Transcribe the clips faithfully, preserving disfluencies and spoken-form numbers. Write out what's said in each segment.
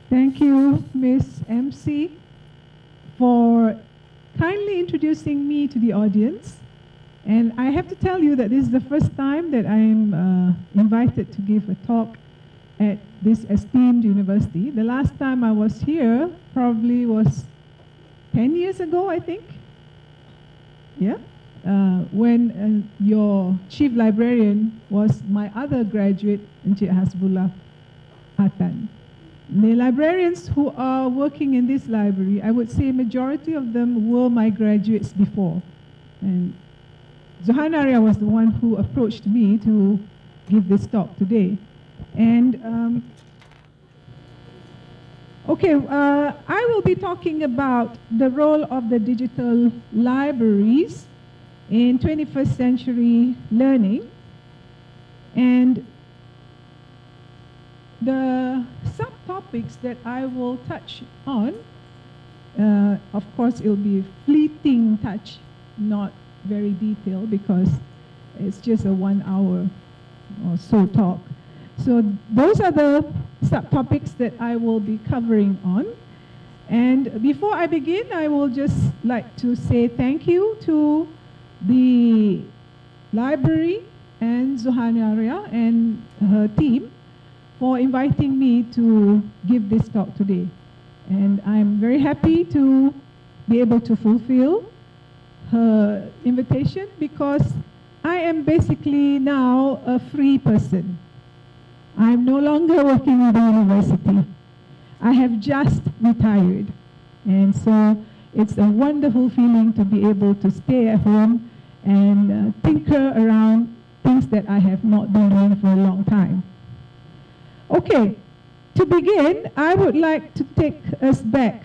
Thank you, Miss M C, for kindly introducing me to the audience. And I have to tell you that this is the first time that I am uh, invited to give a talk at this esteemed university. The last time I was here probably was ten years ago, I think. Yeah? Uh, when uh, your chief librarian was my other graduate, Encik Hasbullah Hatan. The librarians who are working in this library, I would say majority of them were my graduates before. And Zohan Arya was the one who approached me to give this talk today. And um, okay, uh, I will be talking about the role of the digital libraries in twenty-first century learning. And the subtopics that I will touch on, uh, of course, it'll be a fleeting touch, not very detailed, because it's just a one hour or so talk. So those are the subtopics that I will be covering on. And before I begin, I will just like to say thank you to the library and Zohan Arya and her team for inviting me to give this talk today. And I'm very happy to be able to fulfill her invitation, because I am basically now a free person. I'm no longer working at the university. I have just retired. And so it's a wonderful feeling to be able to stay at home and uh, tinker around things that I have not been doing for a long time. Okay, to begin, I would like to take us back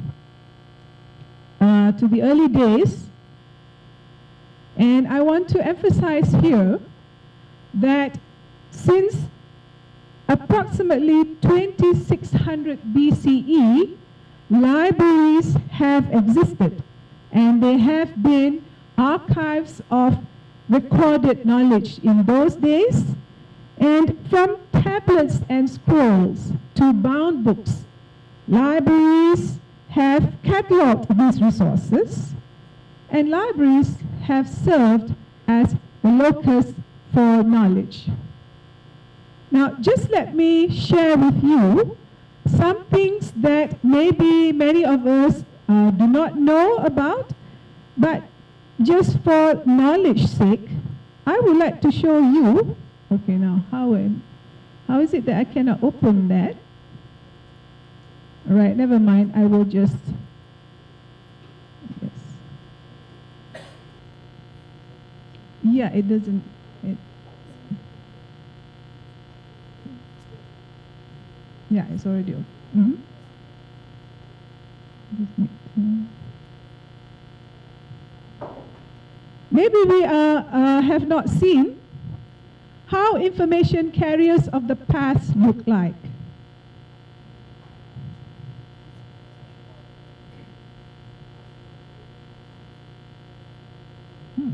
uh, to the early days. And I want to emphasize here that since approximately twenty-six hundred B C E, libraries have existed, and they have been archives of recorded knowledge in those days. And from tablets and scrolls to bound books, libraries have catalogued these resources, and libraries have served as the locus for knowledge. Now, just let me share with you some things that maybe many of us uh, do not know about, but just for knowledge's sake, I would like to show you. Okay, now, how, am, how is it that I cannot open that? All right, never mind, I will just, yes. Yeah, it doesn't, it, yeah, it's already open. Mm-hmm. Maybe we uh, uh, have not seen how information carriers of the past look like. Hmm.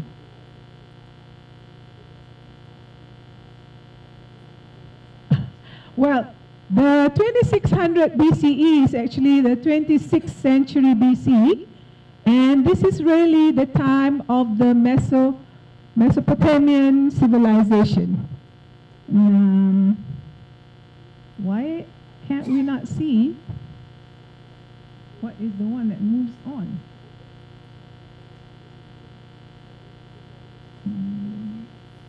Well, the twenty-six hundred B C E is actually the twenty-sixth century B C E, and this is really the time of the Meso Mesopotamian civilization. Um, why can't we not see what is the one that moves on? Um,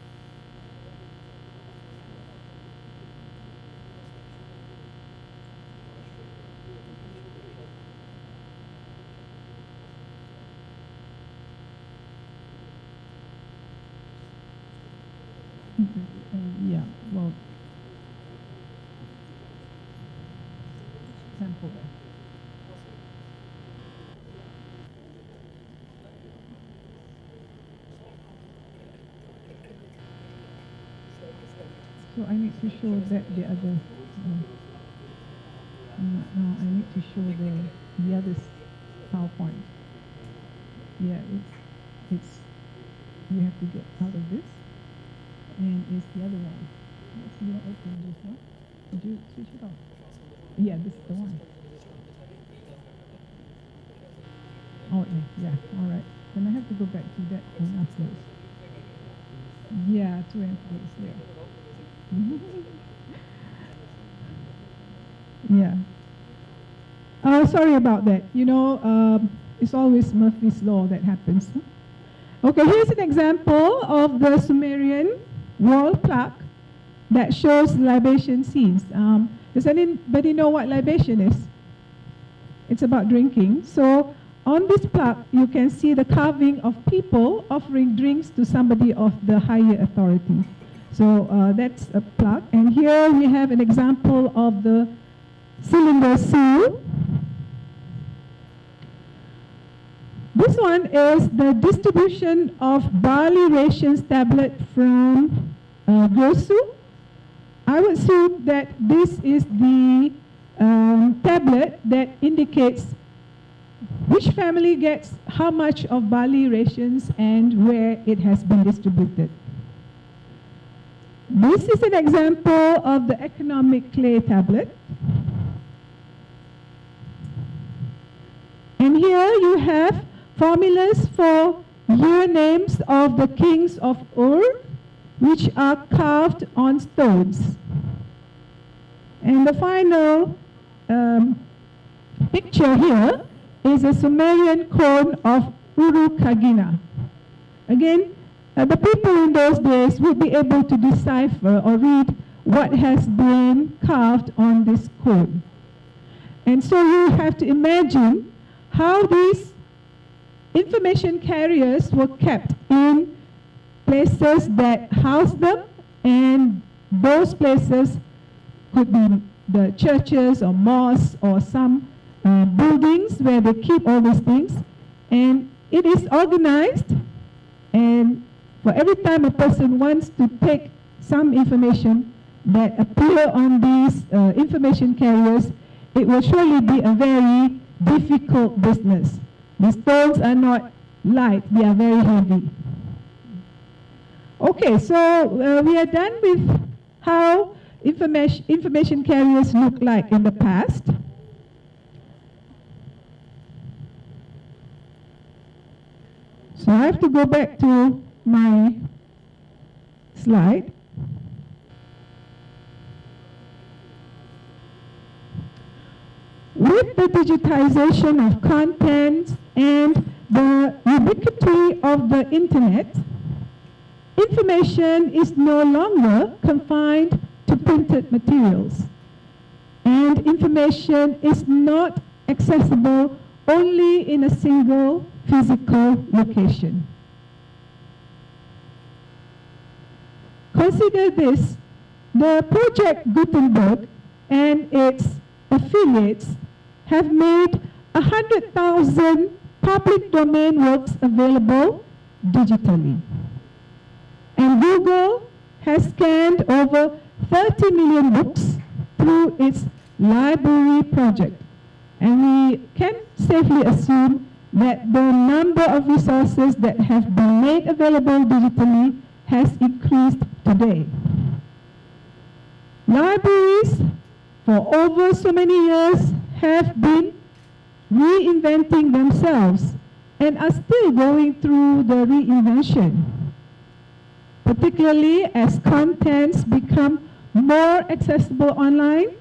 yeah, well, sample. So I need to show that the other. Uh, uh, uh, I need to show the the other PowerPoint. Yeah, it's it's. You have to get out of this. And it's the other one. Let's see, open this one. Did you switch it off? Yeah, this is the one. Oh, yeah, yeah, all right. Then I have to go back to that one afterwards. Yeah, two and three, yeah. Yeah. Uh, sorry about that. You know, um, it's always Murphy's Law that happens. Okay, here's an example of the Sumerian wall plaque that shows libation scenes. Um, does anybody know what libation is? It's about drinking. So on this plaque, you can see the carving of people offering drinks to somebody of the higher authority. So uh, that's a plaque. And here we have an example of the cylinder seal. This one is the distribution of barley rations tablet from uh, Gosu. I would assume that this is the um, tablet that indicates which family gets how much of barley rations and where it has been distributed. This is an example of the economic clay tablet. And here you have formulas for year names of the kings of Ur, which are carved on stones. And the final um, picture here is a Sumerian cone of Urukagina. Again, uh, the people in those days would be able to decipher or read what has been carved on this cone. And so you have to imagine how these information carriers were kept in places that housed them, and those places could be the churches or mosques or some uh, buildings where they keep all these things. And it is organized, and for every time a person wants to take some information that appear on these uh, information carriers, it will surely be a very difficult business. The stones are not light, they are very heavy. Okay, so uh, we are done with how information, information carriers look like in the past. So I have to go back to my slide. With the digitization of content and the ubiquity of the internet, information is no longer confined to printed materials. And information is not accessible only in a single physical location. Consider this: the Project Gutenberg and its affiliates have made one hundred thousand public domain works available digitally. And Google has scanned over thirty million books through its library project. And we can safely assume that the number of resources that have been made available digitally has increased today. Libraries for over so many years have been reinventing themselves and are still going through the reinvention, particularly as contents become more accessible online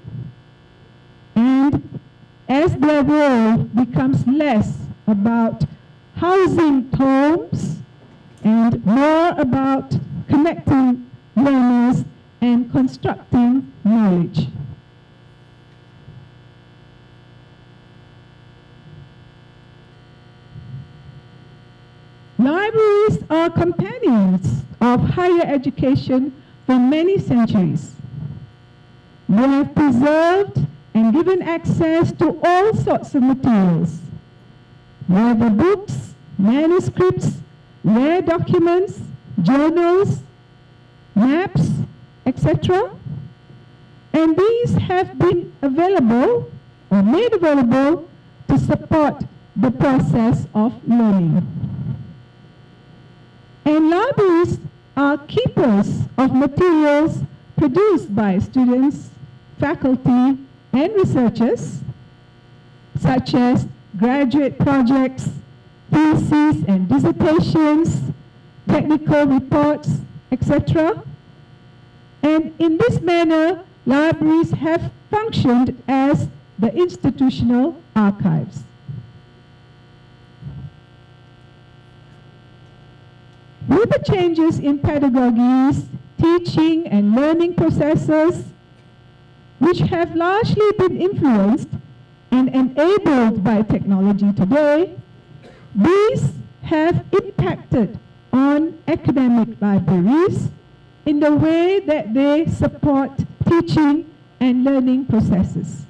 and as their role becomes less about housing tomes and more about connecting learners and constructing knowledge. Libraries are companions of higher education for many centuries. They have preserved and given access to all sorts of materials, whether books, manuscripts, rare documents, journals, maps, et cetera. And these have been available or made available to support the process of learning. And libraries are keepers of materials produced by students, faculty, and researchers, such as graduate projects, theses and dissertations, technical reports, et cetera. And in this manner, libraries have functioned as the institutional archives. With the changes in pedagogies, teaching and learning processes, which have largely been influenced and enabled by technology today, these have impacted on academic libraries in the way that they support teaching and learning processes.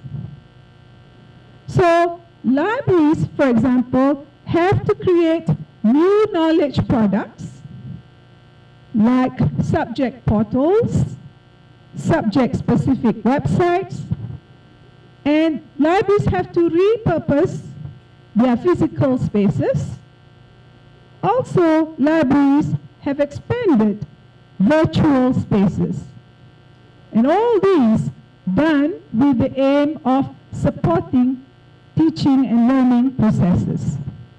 So, libraries, for example, have to create new knowledge products like subject portals, subject-specific websites, and libraries have to repurpose their physical spaces. Also, libraries have expanded virtual spaces. And all these done with the aim of supporting teaching and learning processes.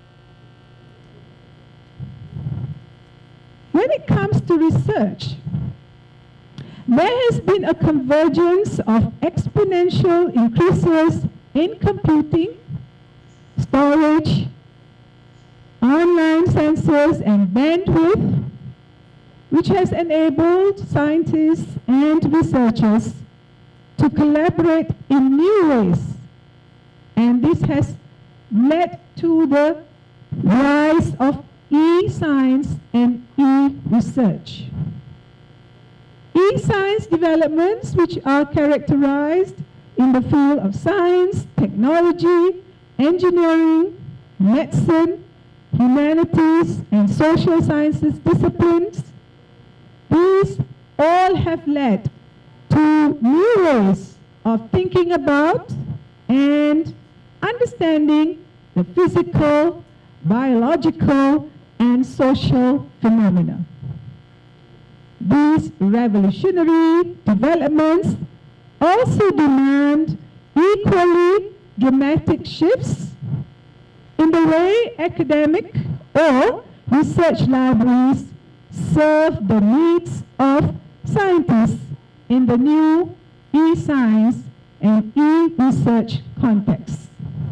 When it comes to research, there has been a convergence of exponential increases in computing, storage, online sensors and bandwidth, which has enabled scientists and researchers to collaborate in new ways. And this has led to the rise of e-science and e-research. E-science developments, which are characterized in the field of science, technology, engineering, medicine, humanities, and social sciences disciplines, these all have led to new ways of thinking about and understanding the physical, biological, and social phenomena. These revolutionary developments also demand equally dramatic shifts in the way academic or research libraries serve the needs of scientists in the new e-science and e-research context.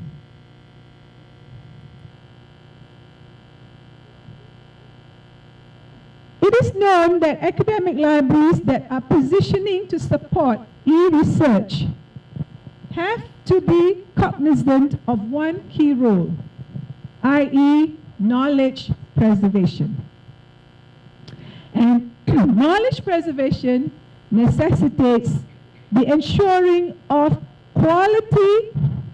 It is known that academic libraries that are positioning to support e-research have to be cognizant of one key role, that is knowledge preservation. And knowledge preservation necessitates the ensuring of quality,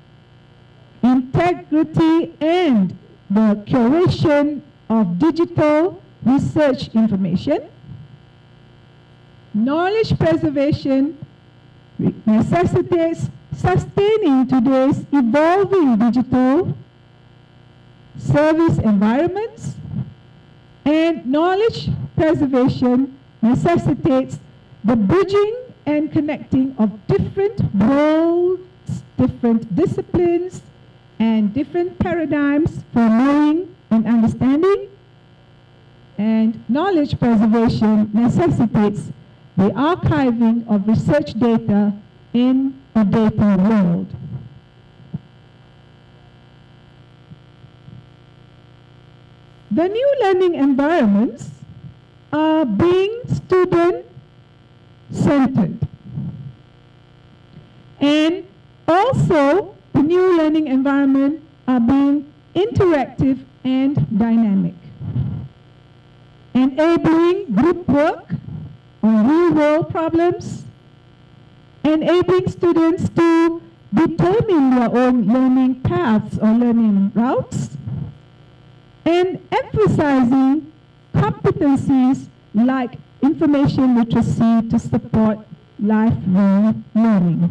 integrity, and the curation of digital research information. Knowledge preservation necessitates sustaining today's evolving digital service environments, and knowledge preservation necessitates the bridging and connecting of different worlds, different disciplines, and different paradigms for knowing and understanding. And knowledge preservation necessitates the archiving of research data in a data world. The new learning environments are being student-centered. And also, the new learning environment are being interactive and dynamic, enabling group work on real-world problems, enabling students to determine their own learning paths or learning routes, and emphasizing competencies like information literacy to support lifelong learning.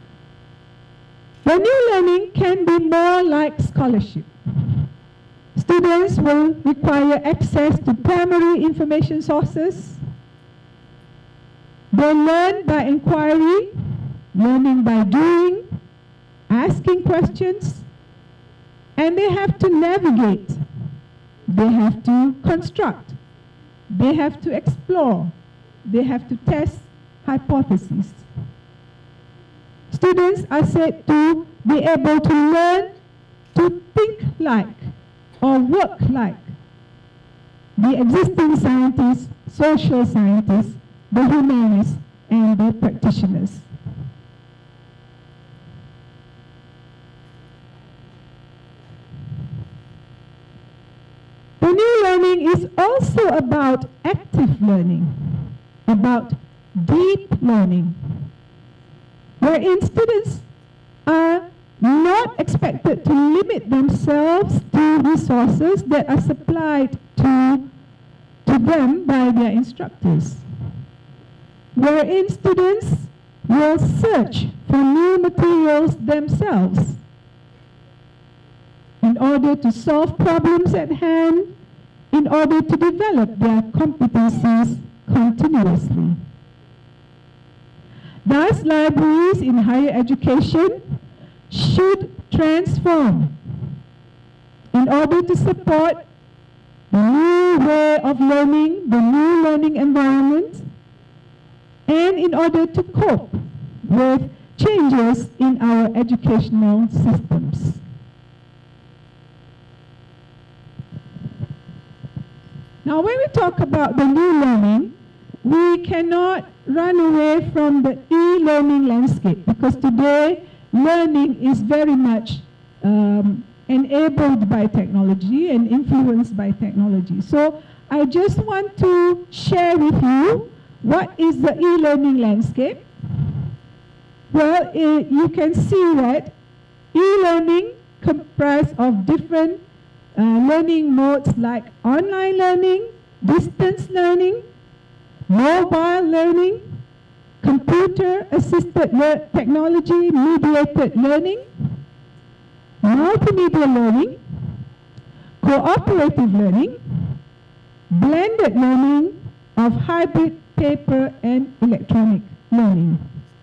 The new learning can be more like scholarship. Students Students will require access to primary information sources. They learn by inquiry, learning by doing, asking questions, and they have to navigate. They have to construct. They have to explore. They have to test hypotheses. Students are said to be able to learn to think like or work like the existing scientists, social scientists, the humanists, and the practitioners. The new learning is also about active learning, about deep learning, wherein students are not expected to limit themselves to resources that are supplied to, to them by their instructors, wherein students will search for new materials themselves in order to solve problems at hand, in order to develop their competencies continuously. Thus, libraries in higher education should transform in order to support the new way of learning, the new learning environment, and in order to cope with changes in our educational systems. Now, when we talk about the new learning, we cannot run away from the e-learning landscape, because today learning is very much um, enabled by technology and influenced by technology. So I just want to share with you what is the e-learning landscape. Well, it, you can see that e-learning comprises of different uh, learning modes like online learning, distance learning, mobile learning, computer-assisted technology mediated learning, multimedia learning, cooperative learning, blended learning of hybrid paper and electronic learning.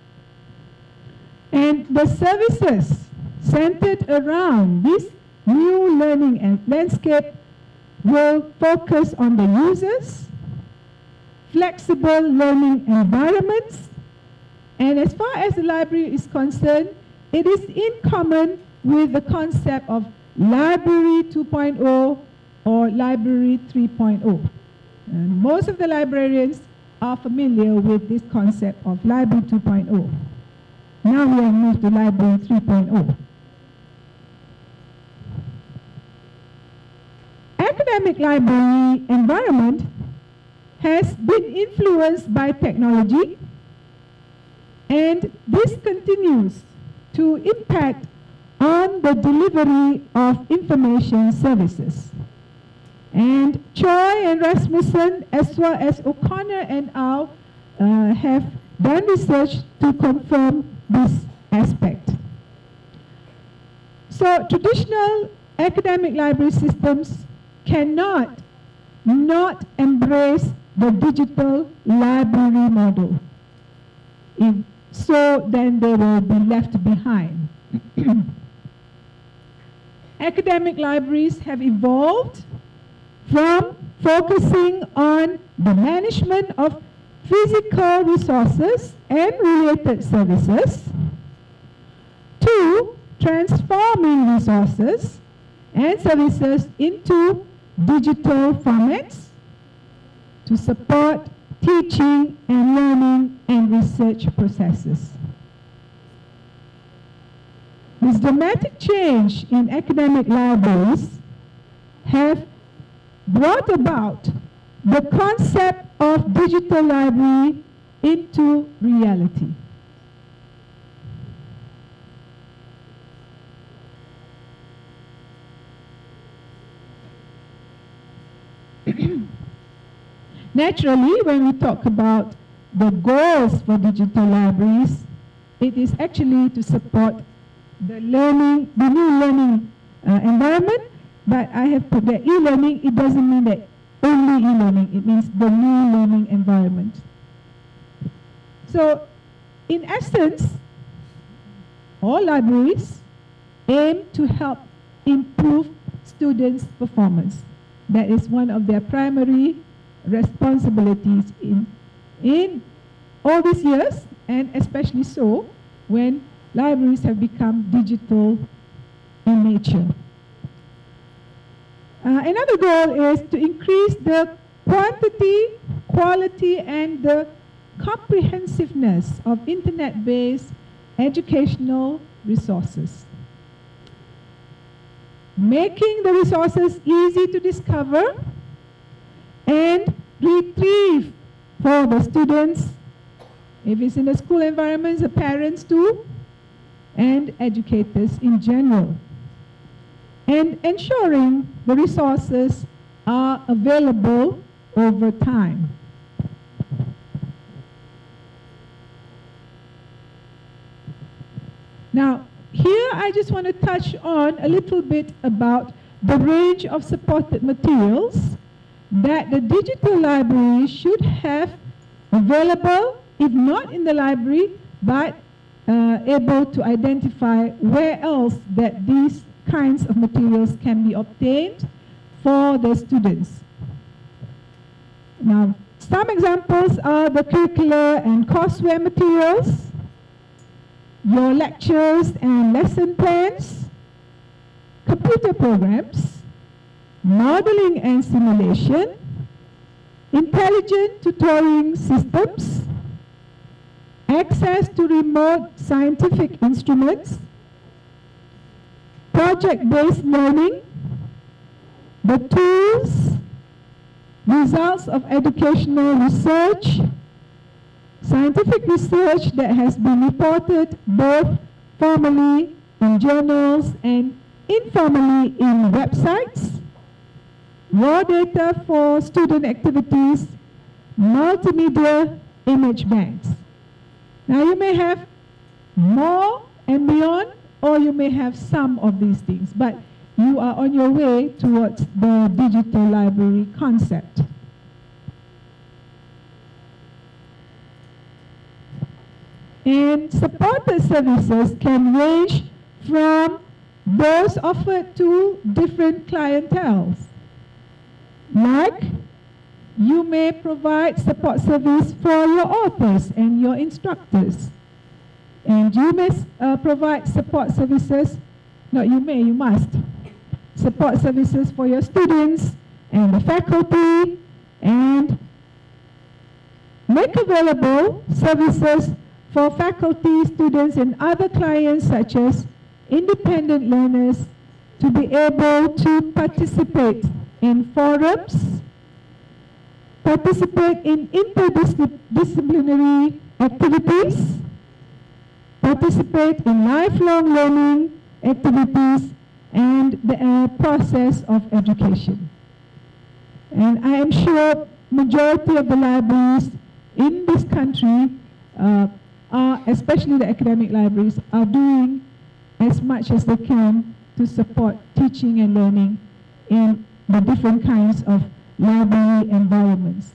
And the services centered around this new learning and landscape will focus on the users, flexible learning environments, and as far as the library is concerned, it is in common with the concept of Library two point oh or Library three point oh. And most of the librarians are familiar with this concept of Library two point oh. Now we have moved to Library three point oh. Academic library environment has been influenced by technology, and this continues to impact on the delivery of information services. And Choi and Rasmussen, as well as O'Connor and al, uh, have done research to confirm this aspect. So traditional academic library systems cannot not embrace the digital library model. If so, then they will be left behind. Academic libraries have evolved from focusing on the management of physical resources and related services to transforming resources and services into digital formats to support teaching and learning and research processes. This dramatic change in academic libraries have brought about the concept of digital library into reality. Naturally, when we talk about the goals for digital libraries, it is actually to support the learning, the new learning uh, environment, but I have put that e-learning, it doesn't mean that only e-learning, it means the new learning environment. So, in essence, all libraries aim to help improve students' performance. That is one of their primary responsibilities in, in all these years, and especially so when libraries have become digital in nature. Uh, another goal is to increase the quantity, quality, and the comprehensiveness of internet-based educational resources. Making the resources easy to discover and retrieve for the students, if it's in the school environments, the parents too, and educators in general. And ensuring the resources are available over time. Now, here I just want to touch on a little bit about the range of supported materials that the digital library should have available, if not in the library, but uh, able to identify where else that these kinds of materials can be obtained for the students. Now, some examples are the curricular and courseware materials, your lectures and lesson plans, computer programs, modeling and simulation, intelligent tutoring systems, access to remote scientific instruments, project-based learning, the tools, results of educational research, scientific research that has been reported both formally in journals and informally in websites, raw data for student activities, multimedia image banks. Now you may have more and beyond, or you may have some of these things, but you are on your way towards the digital library concept. And supported services can range from those offered to different clienteles. Like, you may provide support service for your authors and your instructors. And you may uh, provide support services, no, you may, you must, support services for your students and the faculty, and make available services for faculty, students, and other clients such as independent learners to be able to participate in forums, participate in interdisciplinary activities, participate in lifelong learning activities, and the uh, process of education. And I am sure majority of the libraries in this country, uh, are, especially the academic libraries, are doing as much as they can to support teaching and learning in the different kinds of library environments.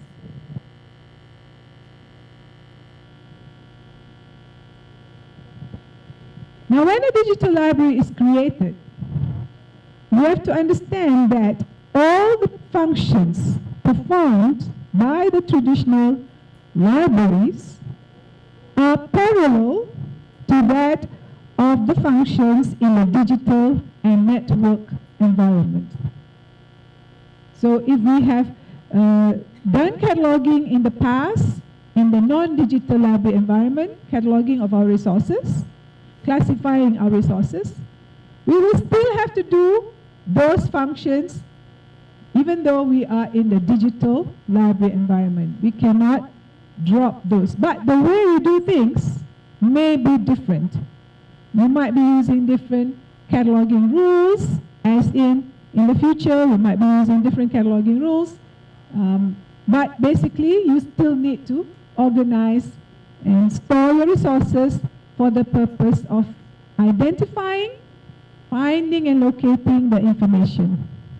Now, when a digital library is created, you have to understand that all the functions performed by the traditional libraries are parallel to that of the functions in the digital and network environment. So if we have uh, done cataloging in the past in the non-digital library environment, cataloging of our resources, classifying our resources, we will still have to do those functions even though we are in the digital library environment. We cannot drop those. But the way we do things may be different. You might be using different cataloging rules, as in, in the future, you might be using different cataloging rules. Um, but basically, you still need to organize and store your resources for the purpose of identifying, finding, and locating the information.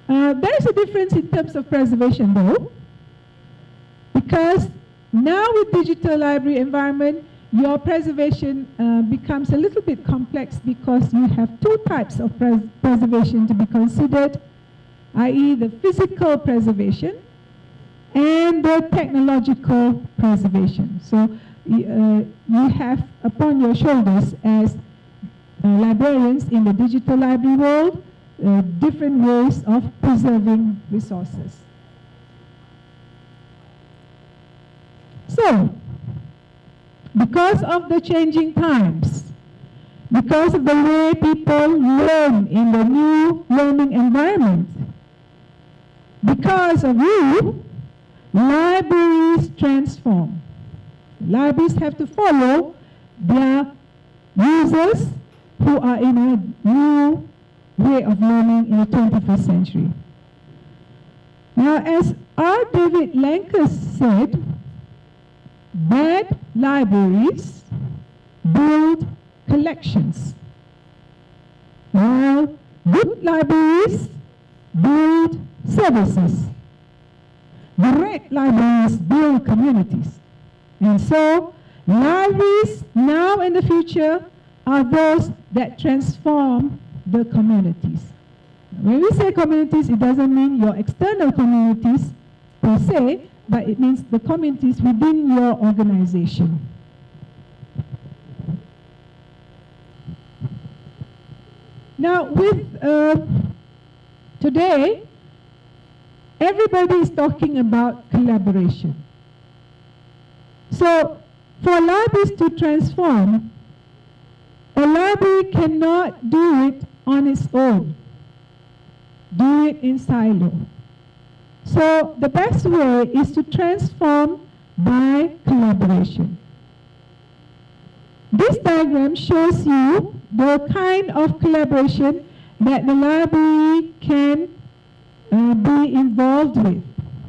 Uh, there is a difference in terms of preservation though, because now with digital library environment, your preservation uh, becomes a little bit complex because you have two types of pres preservation to be considered, that is the physical preservation and the technological preservation. So uh, you have upon your shoulders as uh, librarians in the digital library world, uh, different ways of preserving resources. So, because of the changing times, because of the way people learn in the new learning environment, because of you, libraries transform. Libraries have to follow their users who are in a new way of learning in the twenty-first century. Now, as R. David Lankes said, bad libraries build collections, while good libraries build services. Great libraries build communities. And so, libraries now and the future are those that transform the communities. When we say communities, it doesn't mean your external communities per se, but it means the communities within your organization. Now, with uh, today, everybody is talking about collaboration. So, for libraries to transform, a library cannot do it on its own, do it in silo. So the best way is to transform by collaboration. This diagram shows you the kind of collaboration that the library can uh, be involved with.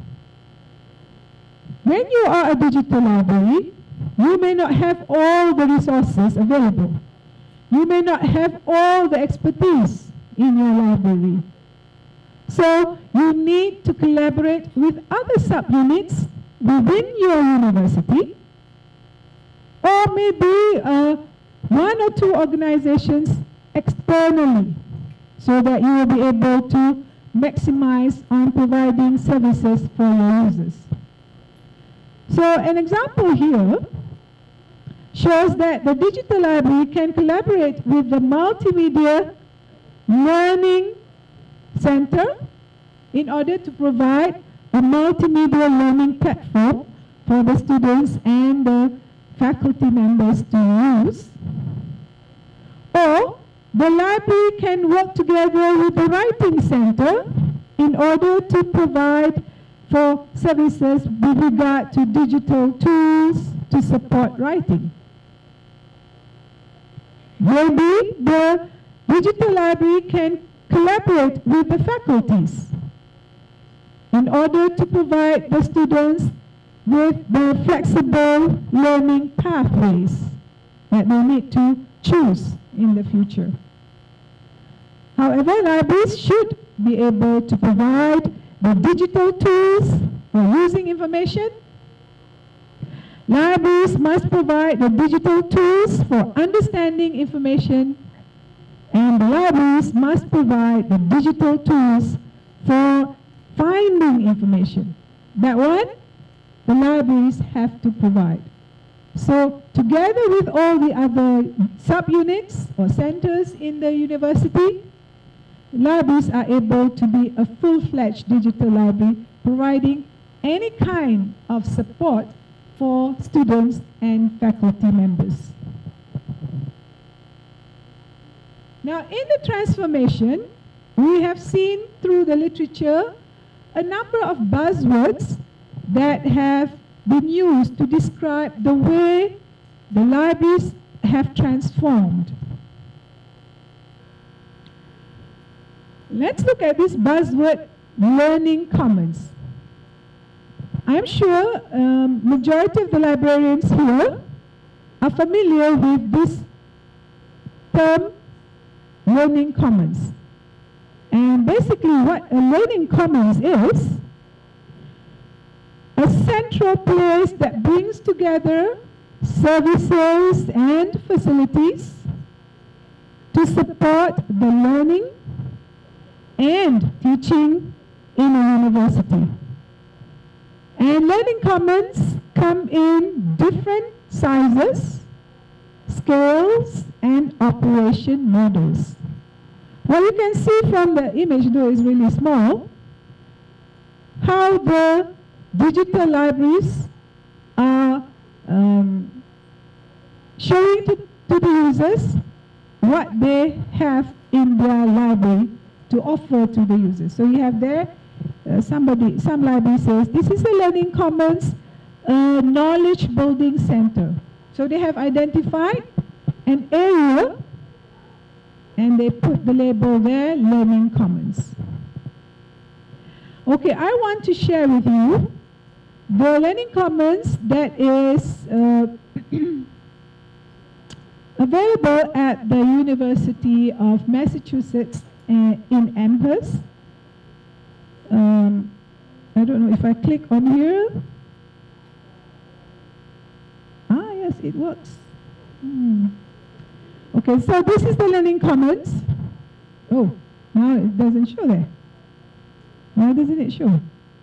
When you are a digital library, you may not have all the resources available. You may not have all the expertise in your library. So you need to collaborate with other subunits within your university, or maybe uh, one or two organizations externally, so that you will be able to maximize on providing services for your users. So an example here shows that the digital library can collaborate with the multimedia learning center in order to provide a multimedia learning platform for the students and the faculty members to use. Or the library can work together with the writing center in order to provide for services with regard to digital tools to support writing. Maybe the digital library can collaborate with the faculties in order to provide the students with the flexible learning pathways that they need to choose in the future. However, libraries should be able to provide the digital tools for using information. Libraries must provide the digital tools for understanding information, and the libraries must provide the digital tools for finding information. That one, the libraries have to provide. So together with all the other subunits or centers in the university, libraries are able to be a full-fledged digital library, providing any kind of support for students and faculty members. Now, in the transformation, we have seen through the literature a number of buzzwords that have been used to describe the way the libraries have transformed. Let's look at this buzzword, learning commons. I'm sure um, majority of the librarians here are familiar with this term, learning commons. And basically what a learning commons is, a central place that brings together services and facilities to support the learning and teaching in a university. And learning commons come in different sizes, scales, and operation models. Well, you can see from the image, though it's really small, how the digital libraries are um, showing to, to the users what they have in their library to offer to the users. So you have there, uh, somebody, some library says, this is a Learning Commons uh, Knowledge Building Center. So they have identified an area and they put the label there, Learning Commons. Okay, I want to share with you the Learning Commons that is uh, available at the University of Massachusetts uh, in Amherst. Um, I don't know if I click on here. Ah, yes, it works. Hmm. Okay, so this is the Learning Commons. Oh, now it doesn't show there. Why doesn't it show?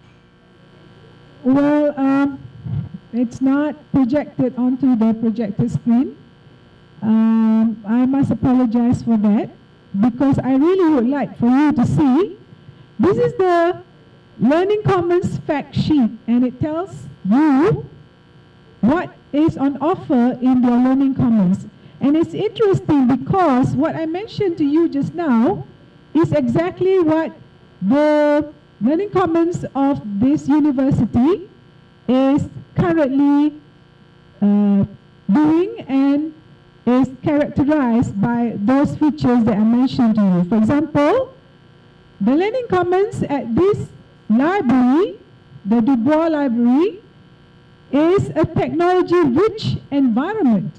Well, um, it's not projected onto the projector screen. Um, I must apologize for that, because I really would like for you to see. This is the Learning Commons fact sheet, and it tells you what is on offer in the Learning Commons. And it's interesting because what I mentioned to you just now is exactly what the Learning Commons of this university is currently uh, doing and is characterized by those features that I mentioned to you. For example, the Learning Commons at this library, the Dubois Library, is a technology-rich environment.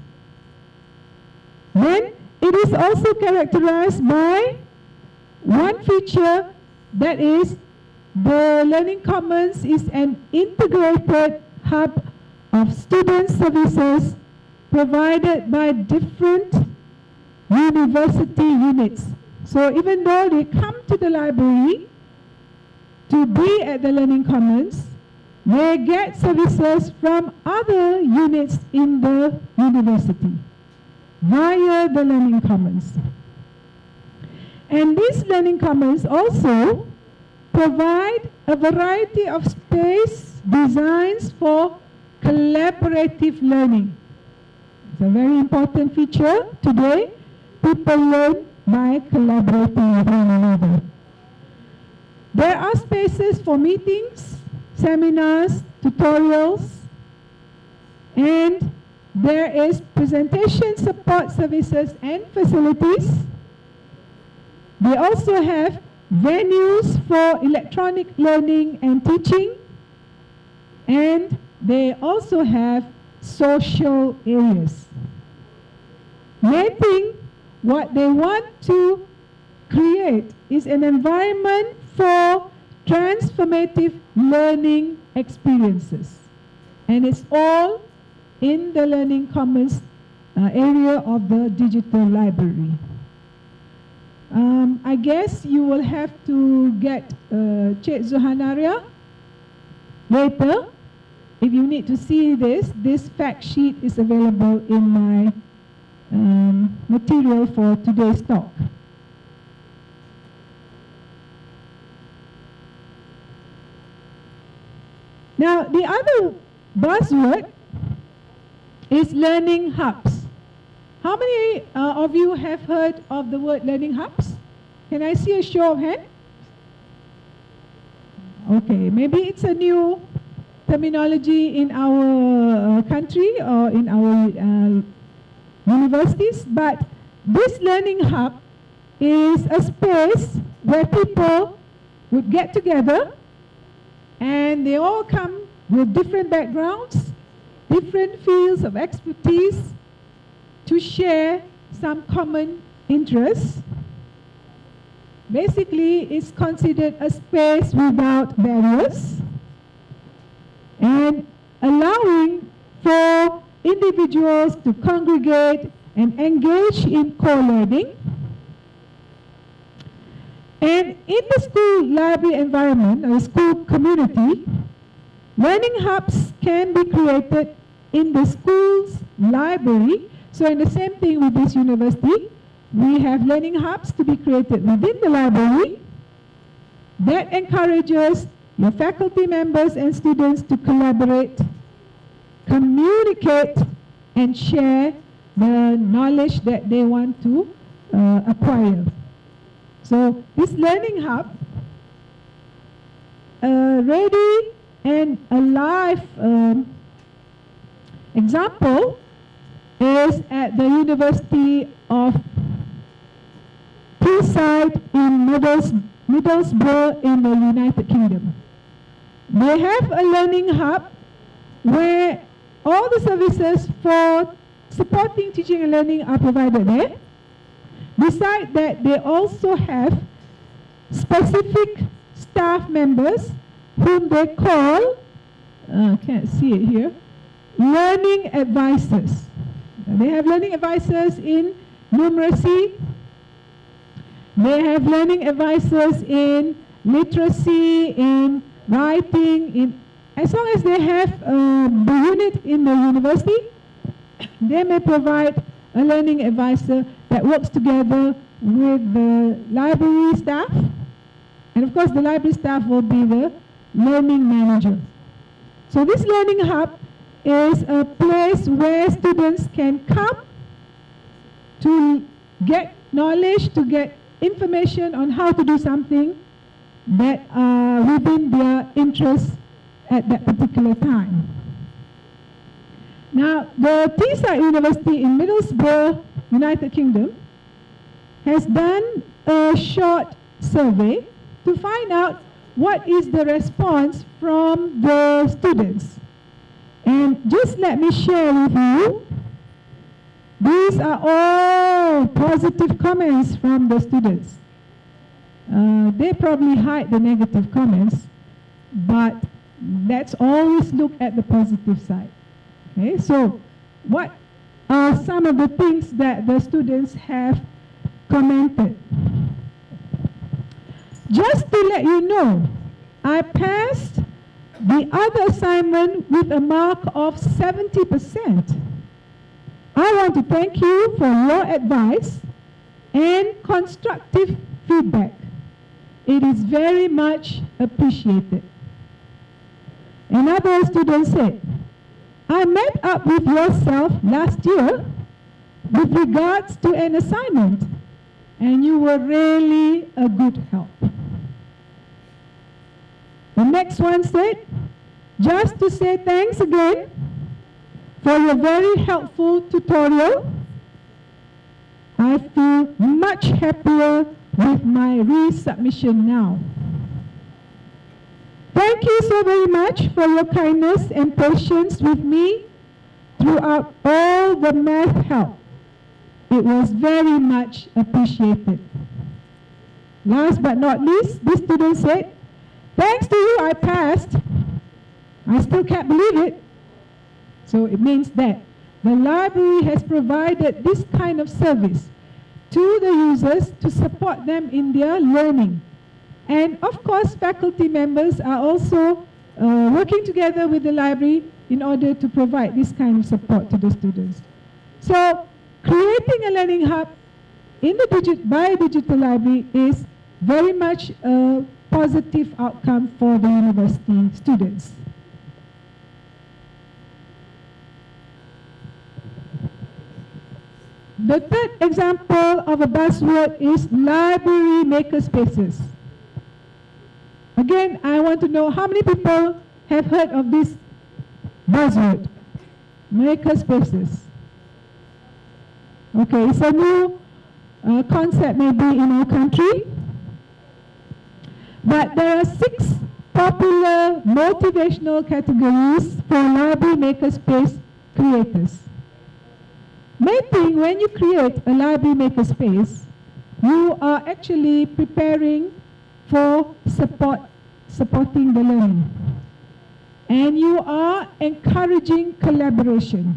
Then it is also characterized by one feature, that is the Learning Commons is an integrated hub of student services provided by different university units. So even though they come to the library to be at the Learning Commons, they get services from other units in the university via the Learning Commons. And these Learning Commons also provide a variety of space designs for collaborative learning. It's a very important feature today. People learn by collaborating with one another. There are spaces for meetings, seminars, tutorials, and there is presentation support services and facilities. They also have venues for electronic learning and teaching, and they also have social areas. They think what they want to create is an environment for transformative learning experiences. And it's all in the Learning Commons uh, area of the digital library. Um, I guess you will have to get uh, Cik Zuhanaria later. If you need to see this, this fact sheet is available in my um, material for today's talk. Now, the other buzzword is learning hubs. How many uh, of you have heard of the word learning hubs? Can I see a show of hands? Okay, maybe it's a new terminology in our uh, country or in our uh, universities, but this learning hub is a space where people would get together and they all come with different backgrounds, different fields of expertise to share some common interests. Basically, it's considered a space without barriers and allowing for individuals to congregate and engage in co-learning. And in the school library environment, or school community, learning hubs can be created in the school's library. So in the same thing with this university, we have learning hubs to be created within the library that encourages your faculty members and students to collaborate, communicate, and share the knowledge that they want to uh, acquire. So this learning hub, a ready and alive um, example is at the University of Teesside in Middles Middlesbrough in the United Kingdom. They have a learning hub where all the services for supporting teaching and learning are provided there. Besides that, they also have specific staff members whom they call, uh, can't see it here, learning advisors. They have learning advisors in numeracy. They have learning advisors in literacy, in writing, in as long as they have uh, the unit in the university, they may provide a learning advisor that works together with the library staff. And of course, the library staff will be the learning manager. So this learning hub is a place where students can come to get knowledge, to get information on how to do something that are within their interests at that particular time. Now, the Teesside University in Middlesbrough, United Kingdom, has done a short survey to find out what is the response from the students. And just let me share with you, these are all positive comments from the students. Uh, they probably hide the negative comments, but let's always look at the positive side. Okay, so what are some of the things that the students have commented? Just to let you know, I passed the other assignment with a mark of seventy percent. I want to thank you for your advice and constructive feedback. It is very much appreciated. Another student said, I met up with yourself last year with regards to an assignment, and you were really a good help. The next one said, just to say thanks again for your very helpful tutorial. I feel much happier with my resubmission now. Thank you so very much for your kindness and patience with me throughout all the math help. It was very much appreciated. Last but not least, this student said, thanks to you I passed. I still can't believe it. So it means that the library has provided this kind of service to the users to support them in their learning. And of course, faculty members are also uh, working together with the library in order to provide this kind of support to the students. So creating a learning hub in the digit by a digital library is very much a positive outcome for the university students. The third example of a buzzword is library makerspaces. Again, I want to know how many people have heard of this buzzword, makerspaces. Okay, it's a new uh, concept maybe in our country, but there are six popular motivational categories for library makerspace creators. Main thing, when you create a library makerspace, you are actually preparing for support, supporting the learning. And you are encouraging collaboration.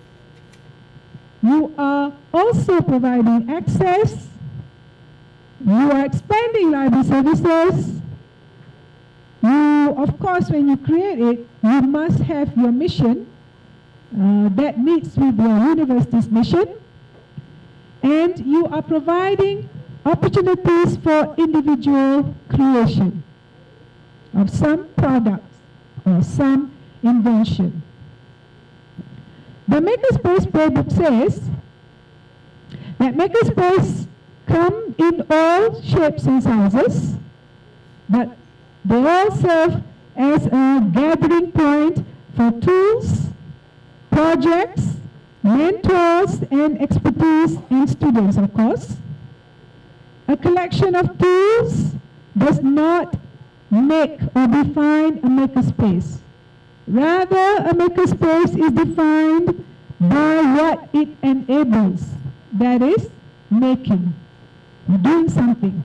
You are also providing access. You are expanding library services. You, of course, when you create it, you must have your mission uh, that meets with your university's mission. And you are providing opportunities for individual creation of some products or some invention. The Makerspace Playbook says that Makerspace come in all shapes and sizes, but they all serve as a gathering point for tools, projects, mentors, and expertise in students, of course. A collection of tools does not make or define a makerspace. Rather, a makerspace is defined by what it enables, that is, making, doing something.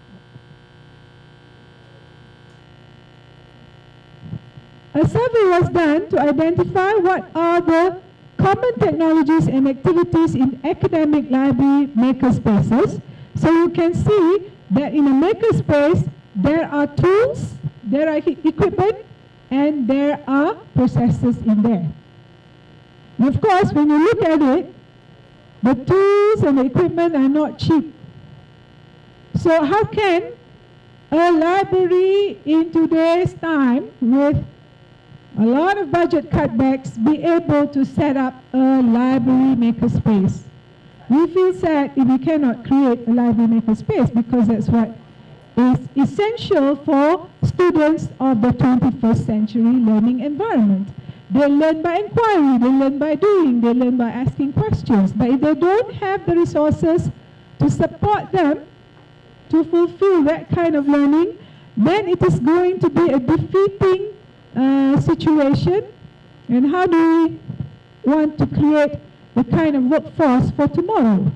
A survey was done to identify what are the common technologies and activities in academic library makerspaces. So you can see that in a makerspace, there are tools, there are equipment, and there are processes in there. And of course, when you look at it, the tools and the equipment are not cheap. So how can a library in today's time with a lot of budget cutbacks be able to set up a library makerspace? We feel sad if we cannot create a library makerspace, because that's what is essential for students of the twenty-first century learning environment. They learn by inquiry, they learn by doing, they learn by asking questions. But if they don't have the resources to support them to fulfill that kind of learning, then it is going to be a defeating uh, situation. And how do we want to create the kind of workforce for tomorrow?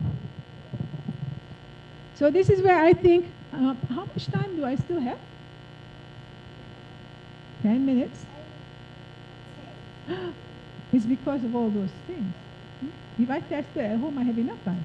So this is where I think, uh, how much time do I still have? Ten minutes? It's because of all those things. If I tested at home, I have enough time.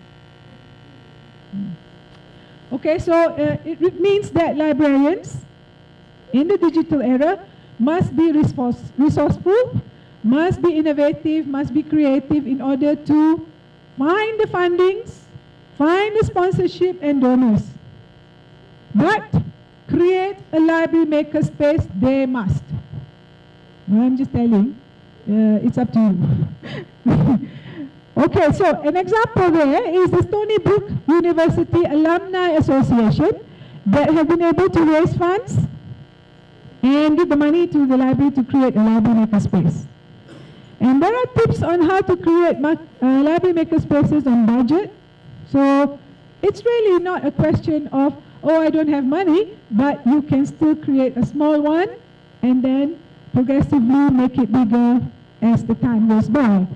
Okay, so uh, it, it means that librarians in the digital era must be resource, resourceful, must be innovative, must be creative in order to find the fundings, find the sponsorship and donors. But create a library makerspace, they must. No, I'm just telling. Uh, it's up to you. Okay, so an example there is the Stony Brook University Alumni Association that have been able to raise funds and give the money to the library to create a library makerspace. And there are tips on how to create uh, library makerspaces on budget. So it's really not a question of, oh, I don't have money, but you can still create a small one and then progressively make it bigger as the time goes by.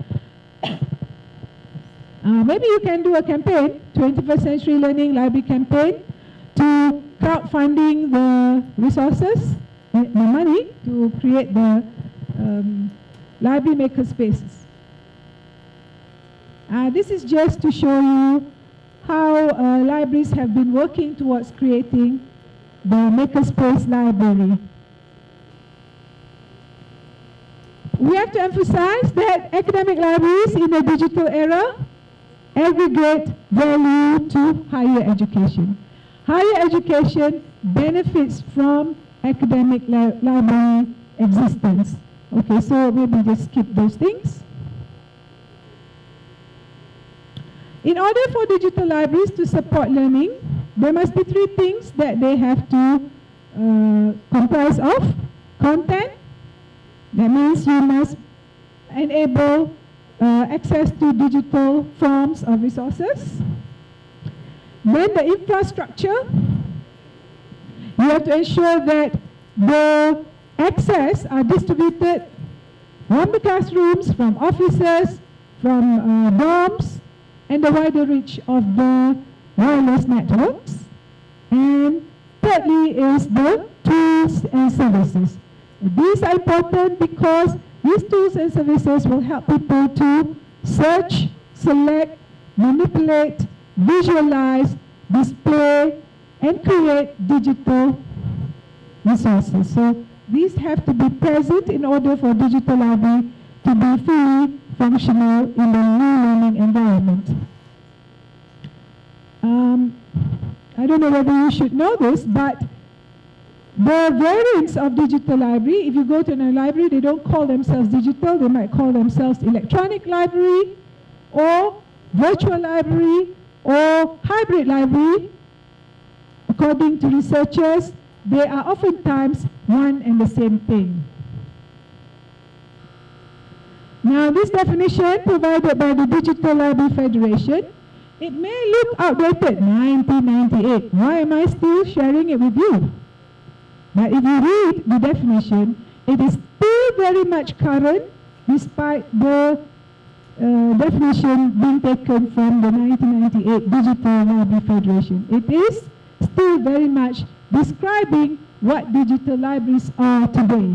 Uh, maybe you can do a campaign, twenty-first century learning library campaign, to crowdfunding the resources, the money to create the um, library maker spaces. Uh, this is just to show you how uh, libraries have been working towards creating the makerspace library. We have to emphasize that academic libraries in the digital era aggregate value to higher education. Higher education benefits from academic li library existence. Okay, so maybe just skip those things. In order for digital libraries to support learning, there must be three things that they have to uh, comprise of. Content, that means you must enable uh, access to digital forms of resources. Then the infrastructure, you have to ensure that the access are distributed from the classrooms, from offices, from uh, dorms, and the wider reach of the wireless networks. And thirdly is the tools and services. These are important because these tools and services will help people to search, select, manipulate, visualize, display, and create digital resources. So these have to be present in order for digital library to be fully functional in the new learning environment. Um, I don't know whether you should know this, but the variants of digital library, if you go to a library, they don't call themselves digital, they might call themselves electronic library, or virtual library, or hybrid library. According to researchers, they are oftentimes one and the same thing. Now, this definition provided by the Digital Library Federation, it may look outdated, nineteen ninety-eight. Why am I still sharing it with you? But if you read the definition, it is still very much current despite the uh, definition being taken from the nineteen ninety-eight Digital Library Federation. It is still very much describing what digital libraries are today.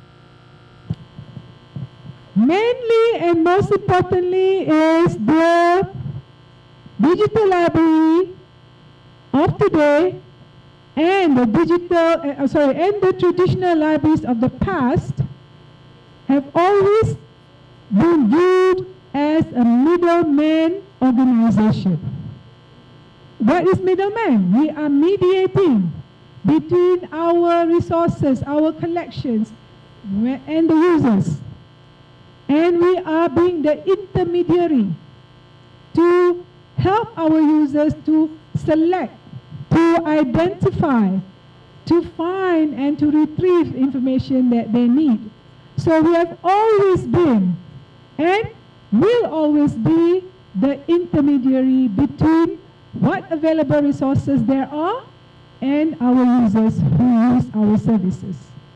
Mainly and most importantly is the digital library of today and the digital, uh, sorry, and the traditional libraries of the past have always been viewed as a middleman organization. What is middleman? We are mediating between our resources, our collections, and the users. And we are being the intermediary to help our users to select, to identify, to find, and to retrieve information that they need. So we have always been, and will always be, the intermediary between what available resources there are and our users who use our services.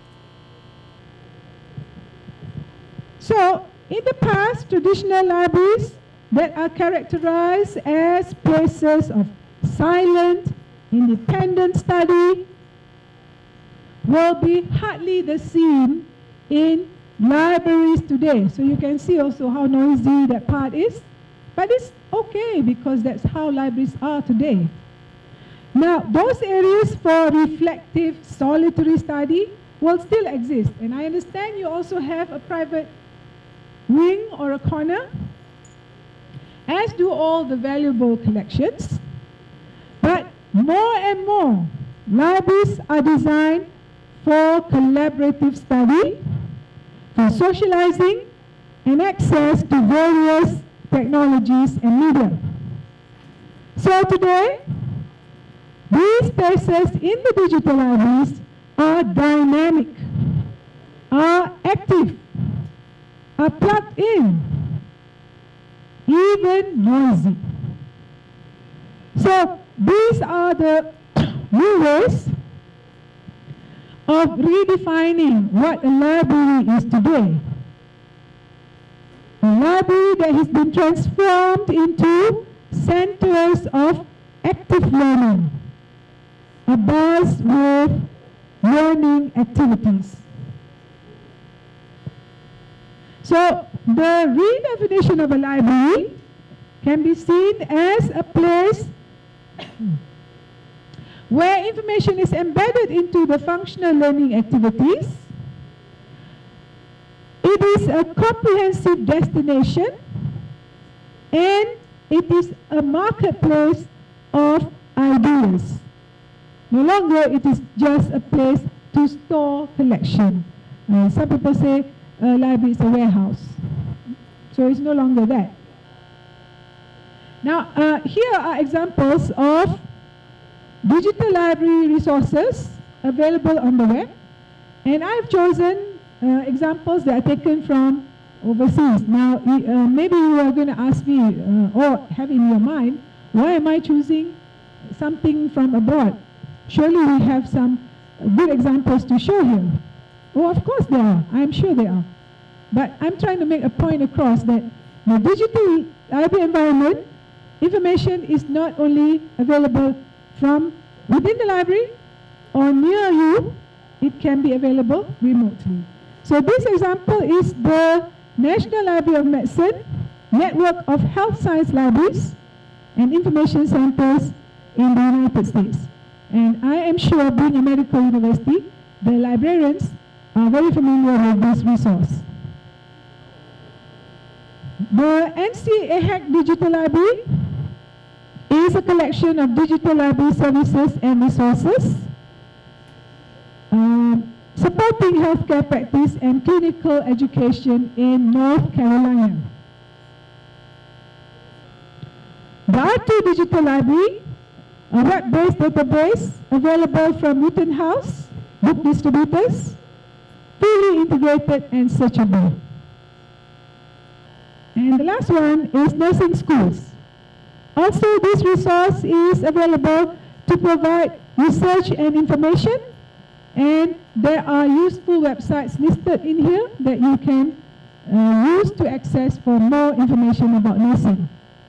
So, in the past, traditional libraries that are characterized as places of silent, independent study will be hardly the same in libraries today. So you can see also how noisy that part is. But it's okay because that's how libraries are today. Now, those areas for reflective, solitary study will still exist. And I understand you also have a private wing or a corner, as do all the valuable collections. But more and more, libraries are designed for collaborative study, for socializing, and access to various technologies and media. So today, these spaces in the digital libraries are dynamic, are active, are plugged in, even noisy. So these are the new ways of redefining what a library is today. A library that has been transformed into centers of active learning, abuzz with learning activities. So the redefinition of a library can be seen as a place where information is embedded into the functional learning activities. It is a comprehensive destination, and it is a marketplace of ideas. No longer it is just a place to store collection. Uh, some people say a library is a warehouse. So it's no longer that. Now, uh, here are examples of digital library resources available on the web. And I've chosen uh, examples that are taken from overseas. Now, uh, maybe you are going to ask me, uh, or have in your mind, why am I choosing something from abroad? Surely we have some good examples to show here. Oh, of course there are. I'm sure there are. But I'm trying to make a point across that the digital library environment information is not only available from within the library or near you, it can be available remotely. So this example is the National Library of Medicine, network of health science libraries and information centers in the United States. And I am sure, being a medical university, the librarians are very familiar with this resource. The N C A H E C Digital Library is a collection of digital library services and resources uh, supporting healthcare practice and clinical education in North Carolina. The R two Digital Library, a web-based database available from Newton House, book distributors, fully integrated and searchable. And the last one is nursing schools. Also, this resource is available to provide research and information, and there are useful websites listed in here that you can uh, use to access for more information about nursing.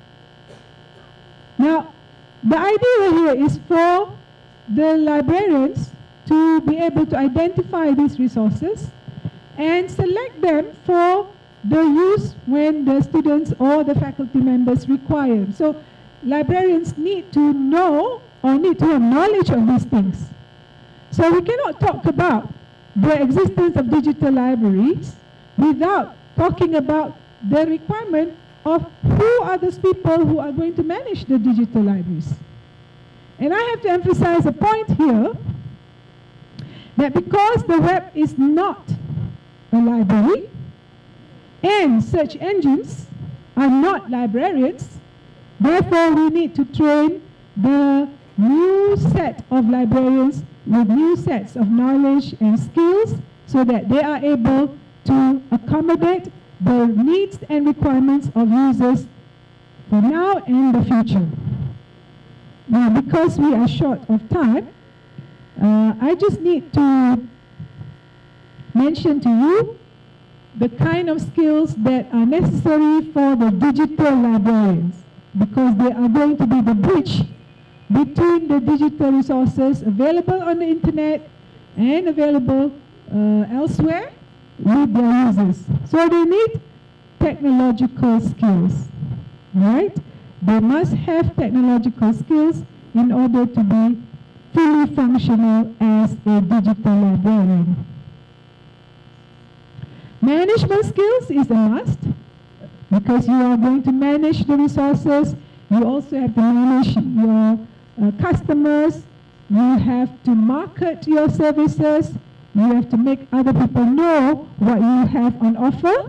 Now, the idea here is for the librarians to be able to identify these resources and select them for the use when the students or the faculty members require. So librarians need to know or need to have knowledge of these things. So we cannot talk about the existence of digital libraries without talking about the requirement of who are those people who are going to manage the digital libraries. And I have to emphasize a point here that because the web is not a library and search engines are not librarians, therefore we need to train the new set of librarians with new sets of knowledge and skills so that they are able to accommodate the needs and requirements of users for now and the future. Now, because we are short of time, uh, I just need to mention to you the kind of skills that are necessary for the digital librarians, because they are going to be the bridge between the digital resources available on the internet and available uh, elsewhere with their users. So they need technological skills, right? They must have technological skills in order to be fully functional as a digital librarian. Management skills is a must, because you are going to manage the resources. You also have to manage your uh, customers. You have to market your services. You have to make other people know what you have on offer.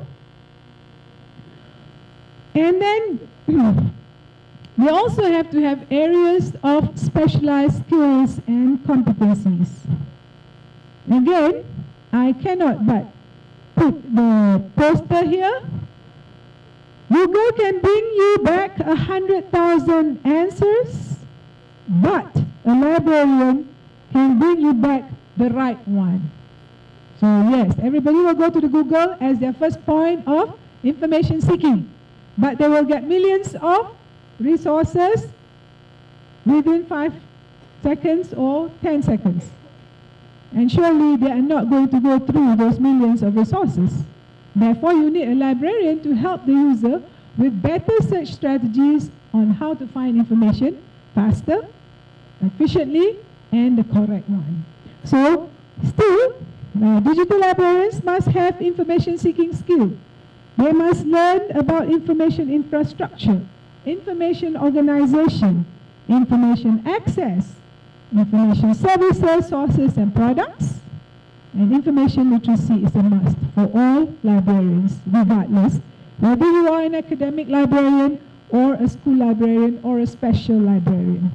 And then we also have to have areas of specialized skills and competencies. Again, I cannot but put the poster here. Google can bring you back a hundred thousand answers, but a librarian can bring you back the right one. So yes, everybody will go to the Google as their first point of information seeking, but they will get millions of resources within five seconds or ten seconds. And surely they are not going to go through those millions of resources. Therefore, you need a librarian to help the user with better search strategies on how to find information faster, efficiently, and the correct one. So, still, uh, digital librarians must have information seeking skill. They must learn about information infrastructure, information organization, information access, information services, sources, and products. And information literacy is a must for all librarians, regardless whether you are an academic librarian or a school librarian or a special librarian.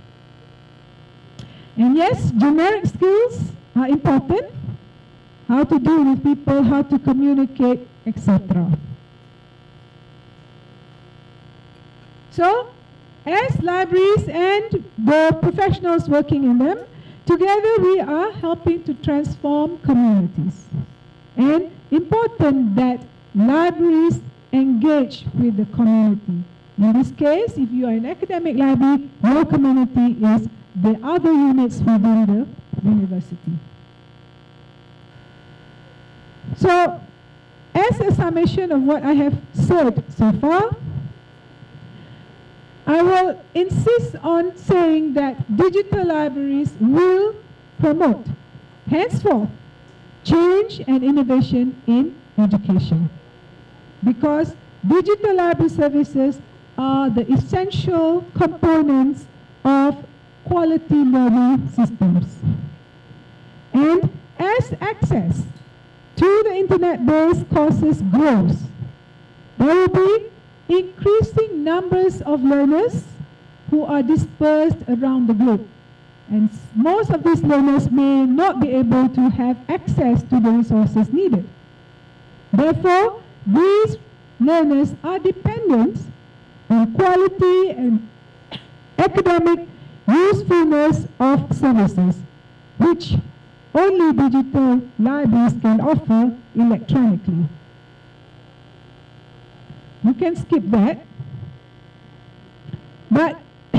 And yes, generic skills are important. How to deal with people, how to communicate, et cetera. So, as libraries and the professionals working in them, together we are helping to transform communities. And important that libraries engage with the community. In this case, if you are an academic library, your community is the other units within the university. So, as a summation of what I have said so far, I will insist on saying that digital libraries will promote, henceforth, change and innovation in education. Because digital library services are the essential components of quality learning systems. And as access to the internet-based courses grows, there will be increasing numbers of learners who are dispersed around the globe. And most of these learners may not be able to have access to the resources needed. Therefore, these learners are dependent on quality and academic usefulness of services, which only digital libraries can offer electronically. You can skip that. But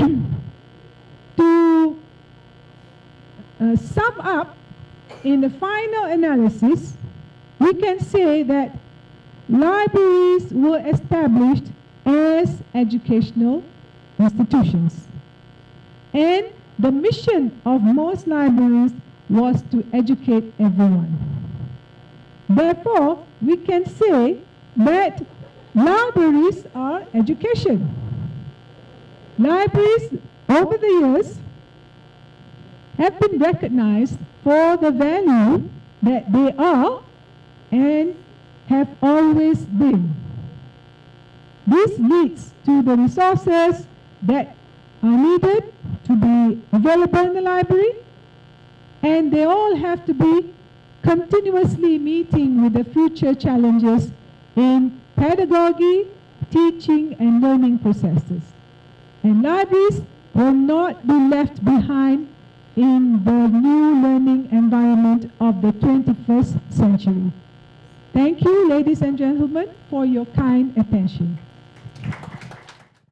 to uh, sum up, in the final analysis, we can say that libraries were established as educational institutions. And the mission of most libraries was to educate everyone. Therefore, we can say that libraries are education. Libraries, over the years, have been recognized for the value that they are and have always been. This leads to the resources that are needed to be available in the library, and they all have to be continuously meeting with the future challenges in pedagogy, teaching, and learning processes. And libraries will not be left behind in the new learning environment of the twenty-first century. Thank you, ladies and gentlemen, for your kind attention.